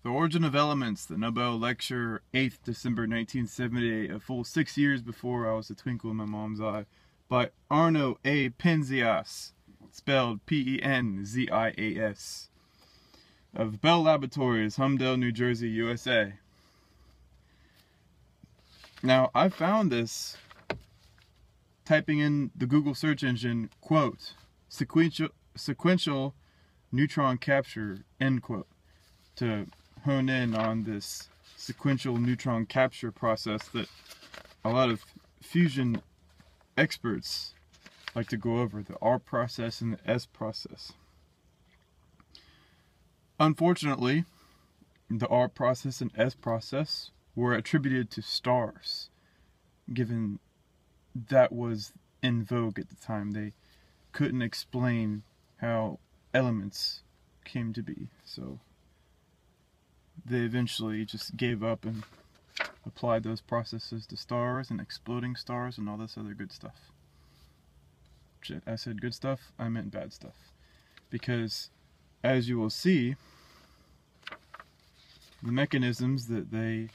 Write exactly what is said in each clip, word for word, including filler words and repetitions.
The Origin of Elements, the Nobel Lecture, eighth December nineteen seventy-eight, a full six years before I was a twinkle in my mom's eye, by Arno A. Penzias, spelled P E N Z I A S, of Bell Laboratories, Humdale, New Jersey, U S A. Now, I found this typing in the Google search engine, quote, sequential, sequential neutron capture, end quote, to hone in on this sequential neutron capture process that a lot of fusion experts like to go over, the R process and the S process. Unfortunately, the R process and S process were attributed to stars, given that was in vogue at the time. They couldn't explain how elements came to be, so they eventually just gave up and applied those processes to stars and exploding stars and all this other good stuff. I said good stuff, I meant bad stuff. Because, as you will see, the mechanisms that they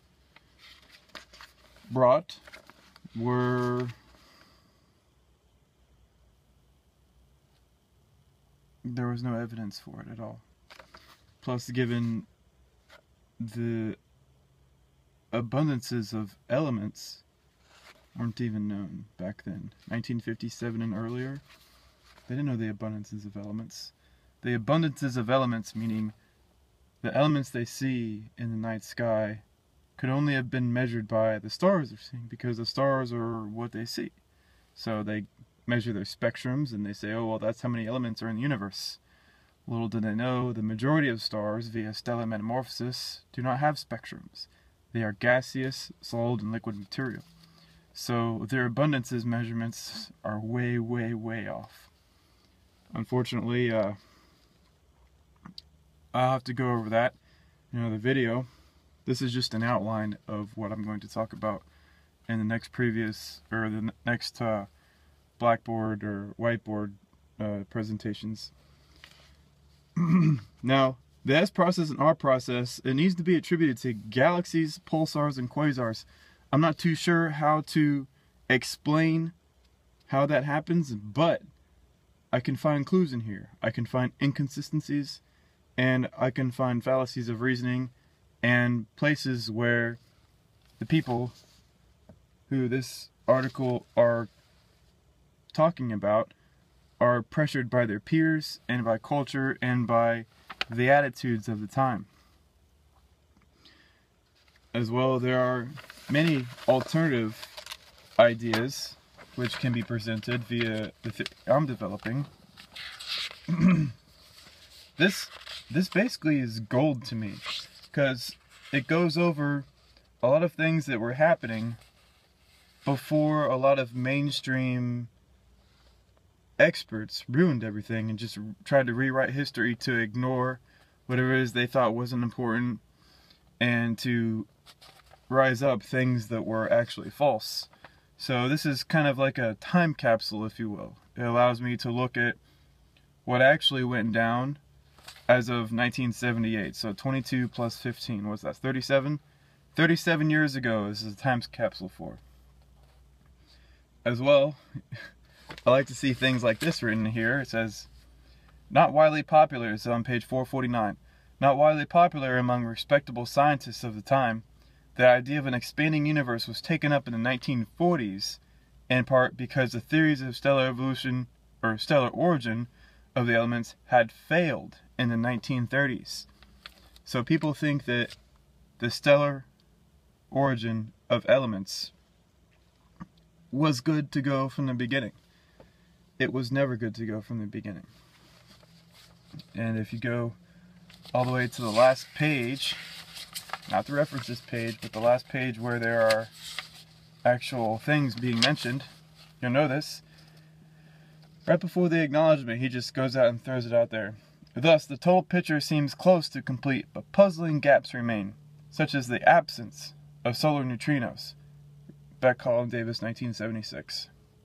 brought were there was no evidence for it at all. Plus, given the abundances of elements weren't even known back then. nineteen fifty-seven and earlier, they didn't know the abundances of elements. The abundances of elements meaning the elements they see in the night sky could only have been measured by the stars they're seeing, because the stars are what they see. So they measure their spectrums and they say, oh, well, that's how many elements are in the universe. Little do they know, the majority of stars, via stellar metamorphosis, do not have spectrums. They are gaseous, solid, and liquid material. So their abundances measurements are way, way, way off. Unfortunately, uh, I'll have to go over that in another video. This is just an outline of what I'm going to talk about in the next previous, or the next uh, Blackboard or whiteboard uh, presentations. Now, the S process and R process, it needs to be attributed to galaxies, pulsars, and quasars. I'm not too sure how to explain how that happens, but I can find clues in here. I can find inconsistencies, and I can find fallacies of reasoning, and places where the people who this article are talking about are pressured by their peers and by culture and by the attitudes of the time. As well, there are many alternative ideas which can be presented via the th I'm developing. this this basically is gold to me, because it goes over a lot of things that were happening before a lot of mainstream experts ruined everything and just tried to rewrite history to ignore whatever it is they thought wasn't important and to rise up things that were actually false. So this is kind of like a time capsule, if you will. It allows me to look at what actually went down as of nineteen seventy-eight. So twenty-two plus fifteen, what's that, thirty-seven? thirty-seven years ago, this is a time capsule for. As well, I like to see things like this written here. It says, not widely popular, it's on page four forty-nine. Not widely popular among respectable scientists of the time, the idea of an expanding universe was taken up in the nineteen forties, in part because the theories of stellar evolution, or stellar origin, of the elements had failed in the nineteen thirties. So people think that the stellar origin of elements was good to go from the beginning. It was never good to go from the beginning. And if you go all the way to the last page, not the references page, but the last page where there are actual things being mentioned, you'll know this. Right before the acknowledgement, he just goes out and throws it out there. Thus, the total picture seems close to complete, but puzzling gaps remain, such as the absence of solar neutrinos. Beck, Collin Davis, nineteen seventy-six.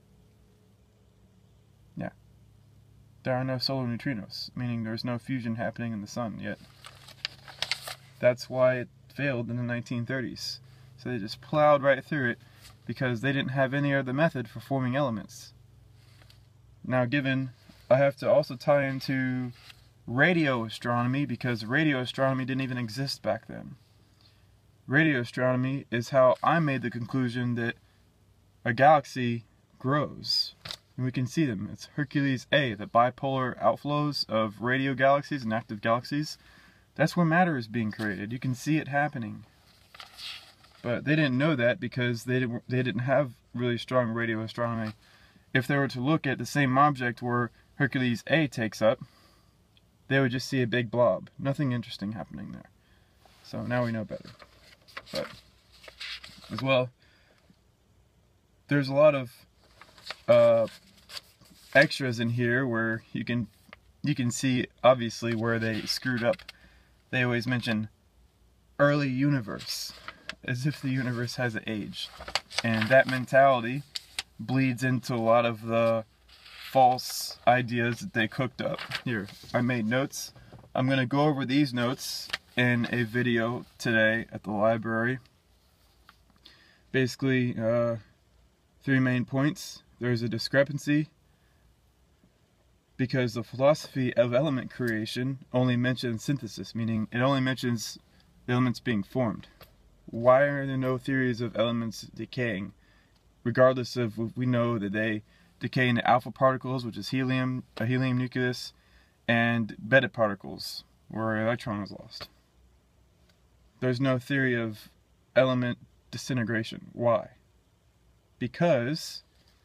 Yeah. There are no solar neutrinos, meaning there's no fusion happening in the sun yet. That's why it failed in the nineteen thirties. So they just plowed right through it because they didn't have any other method for forming elements. Now, given, I have to also tie into radio astronomy because radio astronomy didn't even exist back then. Radio astronomy is how I made the conclusion that a galaxy grows. And we can see them. It's Hercules A, the bipolar outflows of radio galaxies and active galaxies. That's where matter is being created. You can see it happening. But they didn't know that because they didn't, they didn't have really strong radio astronomy. If they were to look at the same object where Hercules A takes up, they would just see a big blob. Nothing interesting happening there. So now we know better. But as well, there's a lot of uh, extras in here where you can you can see obviously where they screwed up. They always mention early universe, as if the universe has an age, and that mentality bleeds into a lot of the false ideas that they cooked up. Here, I made notes. I'm going to go over these notes in a video today at the library. Basically, uh, three main points. There's a discrepancy because the philosophy of element creation only mentions synthesis, meaning it only mentions the elements being formed. Why are there no theories of elements decaying? Regardless of if we know that they decay into alpha particles, which is helium, a helium nucleus, and beta particles, where an electron is lost. There's no theory of element disintegration. Why? Because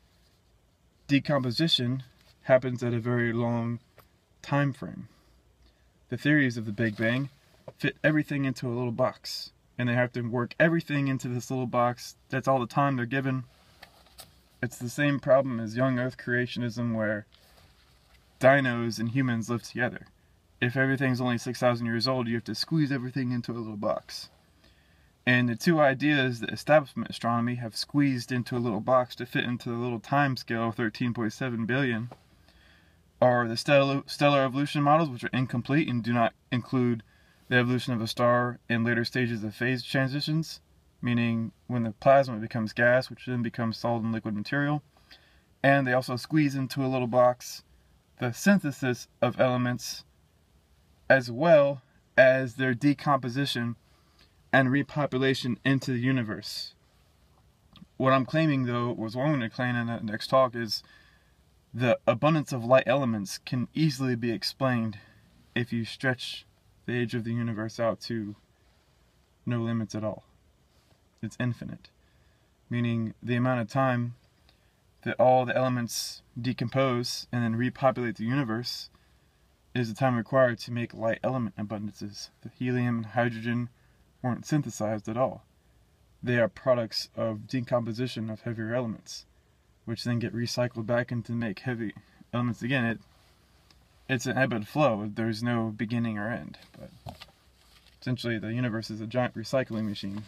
decomposition happens at a very long time frame. The theories of the Big Bang fit everything into a little box, and they have to work everything into this little box. That's all the time they're given. It's the same problem as young Earth creationism, where dinos and humans live together. If everything's only six thousand years old, you have to squeeze everything into a little box. And the two ideas that establishment astronomy have squeezed into a little box to fit into the little time scale of thirteen point seven billion are the stellar, stellar evolution models, which are incomplete and do not include the evolution of a star in later stages of phase transitions, meaning when the plasma becomes gas, which then becomes solid and liquid material. And they also squeeze into a little box the synthesis of elements, as well as their decomposition and repopulation into the universe. What I'm claiming, though, was what I'm going to claim in the next talk, is the abundance of light elements can easily be explained if you stretch the age of the universe out to no limits at all. It's infinite, meaning the amount of time that all the elements decompose and then repopulate the universe is the time required to make light element abundances. The helium and hydrogen weren't synthesized at all. They are products of decomposition of heavier elements, which then get recycled back into make heavy elements again. It it's an ebb and flow. There's no beginning or end. But essentially, the universe is a giant recycling machine.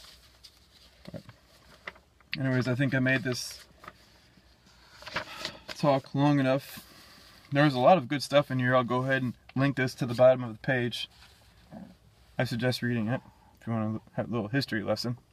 But anyways, I think I made this talk long enough. There's a lot of good stuff in here. I'll go ahead and link this to the bottom of the page. I suggest reading it if you want to have a little history lesson.